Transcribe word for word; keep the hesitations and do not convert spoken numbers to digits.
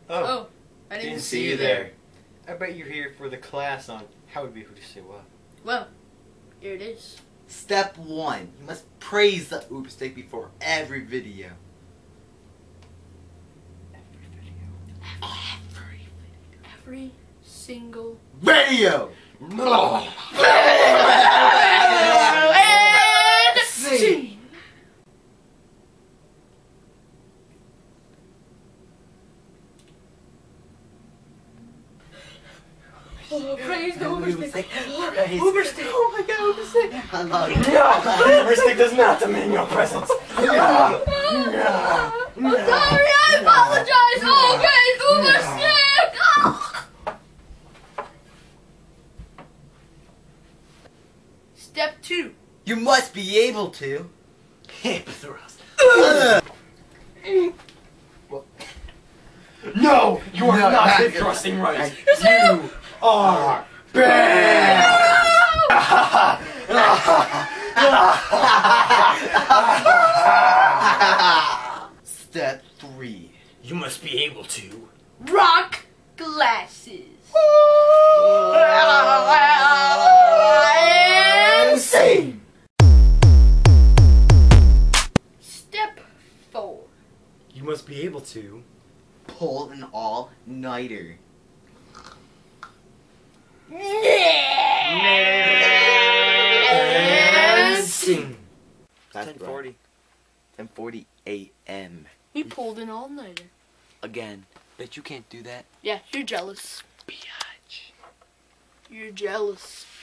Oh, Oh, I didn't, didn't see, see you you there. there. I bet you're here for the class on how to be HudaSayWa. Well, here it is. Step one. You must praise the oops stick before every video. Every video. Every Every single video! and Scene. Oh, praise the overstick. Praise. Overstick. Oh my god, overstick. I love you. No! Overstick does not demand your presence. I'm sorry, I apologize. Oh, praise overstick. Oh. Step two. You must be able to. Hip thrust. Uh. No! You are No, not not hip good. thrusting right. Yes, I am. You are bad! Step three. You must be able to. Rock glasses. And sing! Step four. You must be able to. Pull an all-nighter. And sing. ten forty. ten forty a m We pulled an all-nighter. Again. Bet you can't do that. Yeah, you're jealous. Biatch. You're jealous.